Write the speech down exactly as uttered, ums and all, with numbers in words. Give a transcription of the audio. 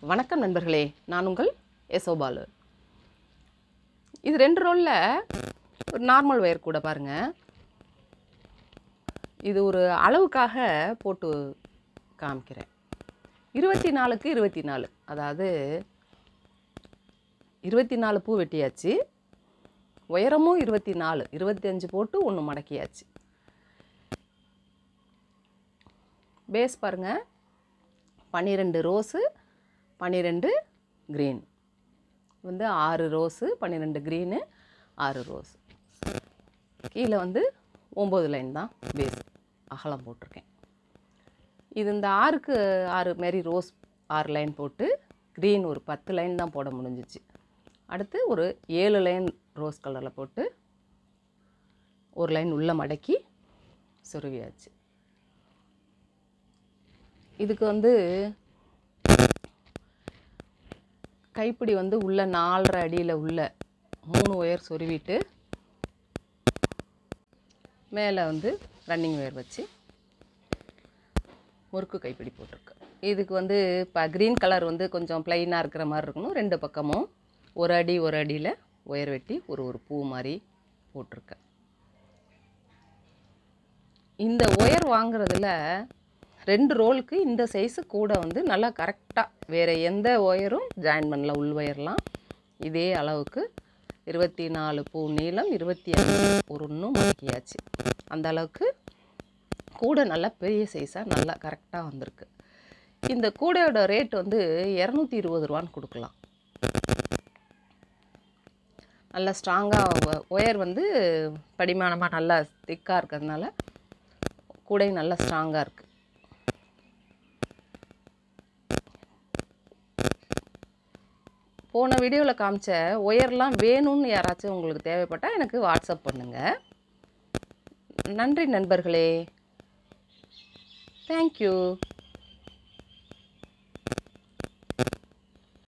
வணக்கம் நண்பர்களே, நான் உங்கள் யசோபாலு. இது ரெண்டு ரோலில் ஒரு நார்மல் ஒயர் கூட பாருங்கள். இது ஒரு அளவுக்காக போட்டு காமிக்கிறேன். இருபத்தி நாலுக்கு இருபத்தி நாலு, அதாவது இருபத்தி நாலு பூ வெட்டியாச்சு. உயரமும் இருபத்தி நாலு, இருபத்தி அஞ்சு போட்டு ஒன்று மடக்கியாச்சு. பேஸ் பாருங்கள், பன்னிரெண்டு ரோஸு, பன்னிரெண்டு க்ரீன். வந்து ஆறு ரோஸு, பன்னிரெண்டு க்ரீனு, ஆறு ரோஸு. கீழே வந்து ஒம்பது லைன் தான் பேஸ் அகலம் போட்டிருக்கேன். இது இந்த ஆறுக்கு ஆறு மாரி ரோஸ் ஆறு லைன் போட்டு க்ரீன் ஒரு பத்து லைன் தான் போட முடிஞ்சிச்சு. அடுத்து ஒரு ஏழு லைன் ரோஸ் கலரில் போட்டு ஒரு லைன் உள்ளே மடக்கி சொருவியாச்சு. இதுக்கு வந்து கைப்பிடி வந்து உள்ள நாலரை அடியில் உள்ள மூணு ஒயர் சொருவிட்டு மேலே வந்து ரன்னிங் ஒயர் வச்சு முறுக்கு கைப்பிடி போட்டிருக்கு. இதுக்கு வந்து இப்போ க்ரீன் கலர் வந்து கொஞ்சம் ப்ளைனாக இருக்கிற மாதிரி இருக்கணும். ரெண்டு பக்கமும் ஒரு அடி ஒரு அடியில் ஒயர் வெட்டி ஒரு ஒரு பூ மாதிரி போட்டிருக்கேன். இந்த ஒயர் வாங்குறதுல ரெண்டு ரோலுக்கு இந்த சைஸு கூட வந்து நல்லா கரெக்டாக வேறு எந்த ஒயரும் ஜாயின் பண்ணல. உள் ஒயர்லாம் இதே அளவுக்கு இருபத்தி நாலு பூ நீளம், இருபத்தி அஞ்சு ஒரு ஒன்றும் மடக்கியாச்சு. அந்த அளவுக்கு கூடை நல்லா பெரிய சைஸாக நல்லா கரெக்டாக வந்திருக்கு. இந்த கூடையோட ரேட் வந்து இரநூத்தி இருபது ரூபான்னு கொடுக்கலாம். நல்லா ஸ்ட்ராங்காக ஒயர் வந்து படிமானமாக நல்லா திக்காக இருக்கிறதுனால கூடை நல்லா ஸ்ட்ராங்காக இருக்குது. போன வீடியோவில் காமிச்ச ஒயர்லாம் வேணும்னு யாராச்சும் உங்களுக்கு தேவைப்பட்டால் எனக்கு வாட்ஸ்அப் பண்ணுங்கள். நன்றி நண்பர்களே. தேங்க்யூ.